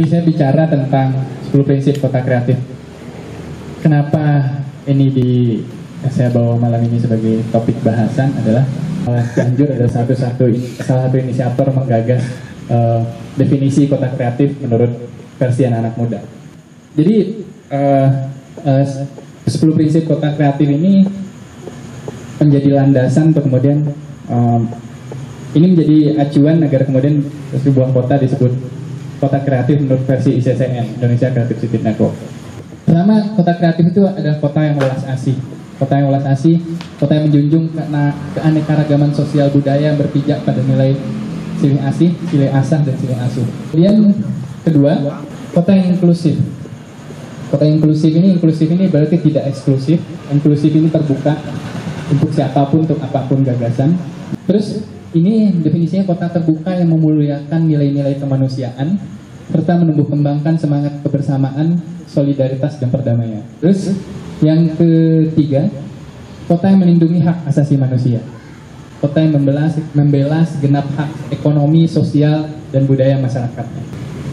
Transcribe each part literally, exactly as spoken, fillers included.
Tapi saya bicara tentang sepuluh prinsip kota kreatif. Kenapa ini di saya bawa malam ini sebagai topik bahasan adalah uh, Cianjur adalah satu-satu salah satu inisiator menggagas uh, definisi kota kreatif menurut versi anak-anak muda. Jadi uh, uh, sepuluh prinsip kota kreatif ini menjadi landasan untuk kemudian um, ini menjadi acuan agar kemudian sebuah kota disebut kota kreatif menurut versi I C C N, Indonesia Creative City Network. Pertama, kota kreatif itu adalah kota yang welas asih. Kota yang welas asih, kota yang menjunjung karena keanekaragaman sosial budaya yang berpijak pada nilai silih asih, silih asah, dan silih asuh. Kemudian kedua, kota yang inklusif. Kota yang inklusif ini, inklusif ini berarti tidak eksklusif. Inklusif ini terbuka untuk siapapun, untuk apapun gagasan. Terus ini definisinya kota terbuka yang memuliakan nilai-nilai kemanusiaan serta menumbuh kembangkan semangat kebersamaan, solidaritas, dan perdamaian. Terus yang ketiga, kota yang melindungi hak asasi manusia. Kota yang membela, membela segenap hak ekonomi, sosial, dan budaya masyarakatnya.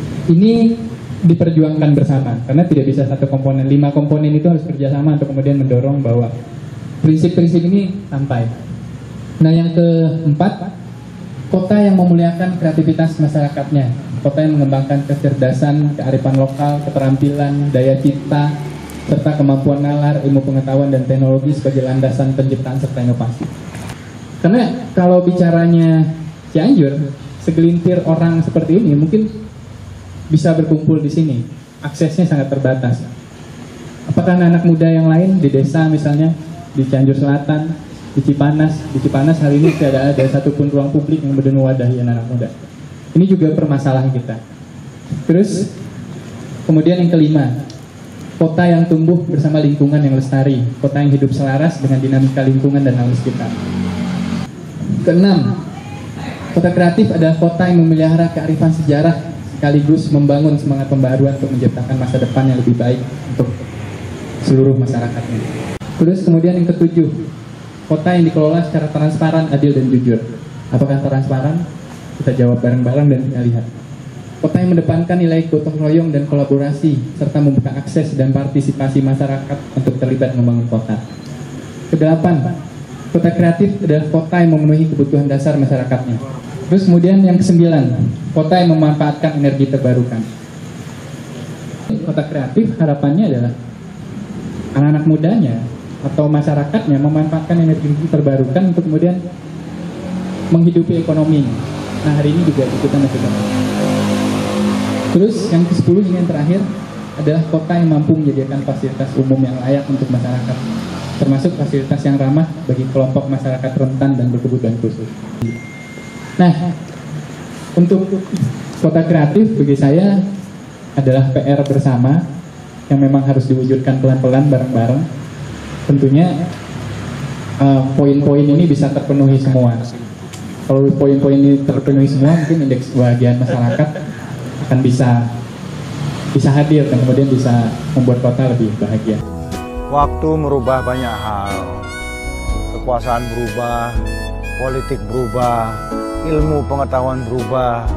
Ini diperjuangkan bersama karena tidak bisa satu komponen. Lima komponen itu harus kerjasama untuk kemudian mendorong bahwa prinsip-prinsip ini sampai. Nah, yang keempat, kota yang memuliakan kreativitas masyarakatnya. Kota yang mengembangkan kecerdasan, kearifan lokal, keterampilan, daya cipta, serta kemampuan nalar, ilmu pengetahuan, dan teknologi sebagai landasan penciptaan serta inovasi. Karena kalau bicaranya Cianjur, segelintir orang seperti ini mungkin bisa berkumpul di sini. Aksesnya sangat terbatas. Apakah anak muda yang lain di desa misalnya, di Cianjur Selatan, di Cipanas, di Cipanas hari ini tidak ada satupun ruang publik yang mewadahi anak muda. Ini juga permasalahan kita. Terus, kemudian yang kelima, kota yang tumbuh bersama lingkungan yang lestari, kota yang hidup selaras dengan dinamika lingkungan dan alam sekitar. Keenam, kota kreatif adalah kota yang memelihara kearifan sejarah sekaligus membangun semangat pembaruan untuk menciptakan masa depan yang lebih baik untuk seluruh masyarakatnya. Terus kemudian yang ketujuh, kota yang dikelola secara transparan, adil, dan jujur. Apakah transparan? Kita jawab bareng-bareng dan kita lihat. Kota yang mendepankan nilai gotong royong dan kolaborasi, serta membuka akses dan partisipasi masyarakat untuk terlibat membangun kota. Kedelapan, kota kreatif adalah kota yang memenuhi kebutuhan dasar masyarakatnya. Terus kemudian yang kesembilan, kota yang memanfaatkan energi terbarukan. Kota kreatif harapannya adalah anak-anak mudanya atau masyarakatnya memanfaatkan energi terbarukan untuk kemudian menghidupi ekonomi. Nah, hari ini juga kita masih tahu. Terus yang kesepuluh ini yang terakhir adalah kota yang mampu menyediakan fasilitas umum yang layak untuk masyarakat, termasuk fasilitas yang ramah bagi kelompok masyarakat rentan dan berkebutuhan khusus. Nah, untuk kota kreatif bagi saya adalah P R bersama yang memang harus diwujudkan pelan-pelan bareng-bareng. Tentunya poin-poin uh, ini bisa terpenuhi semua. Kalau poin-poin ini terpenuhi semua, mungkin indeks kebahagiaan masyarakat akan bisa bisa hadir dan kemudian bisa membuat kota lebih bahagia. Waktu merubah banyak hal, kekuasaan berubah, politik berubah, ilmu pengetahuan berubah.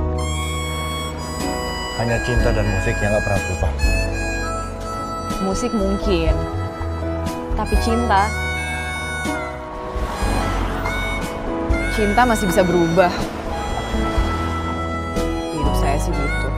Hanya cinta dan musik yang gak pernah berubah. Musik mungkin, tapi cinta, cinta masih bisa berubah. Hidup saya sih gitu.